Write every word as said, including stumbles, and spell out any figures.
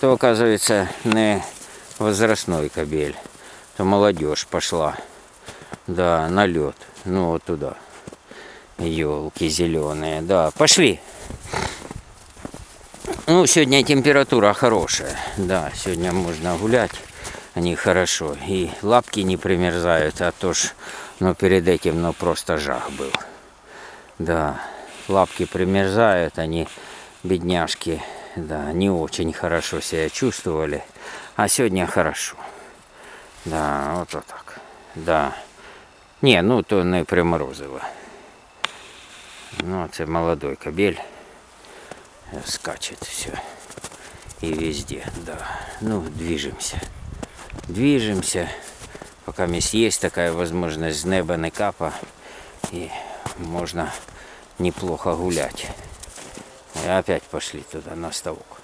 то, оказывается, не возрастной кобель, то молодежь пошла, да, на лед, ну вот туда, елки зеленые, да, пошли. Ну, сегодня температура хорошая, да, сегодня можно гулять, они хорошо, и лапки не примерзают, а то ж, ну, перед этим, ну, просто жах был, да, лапки примерзают, они, бедняжки, да, не очень хорошо себя чувствовали, а сегодня хорошо. Да, вот, вот так. Да. Не, ну то не приморозило. Ну, это молодой кобель. Скачет все. И везде, да. Ну, движемся. Движемся. Пока есть такая возможность, с неба не капа. И можно неплохо гулять. И опять пошли туда на ставок.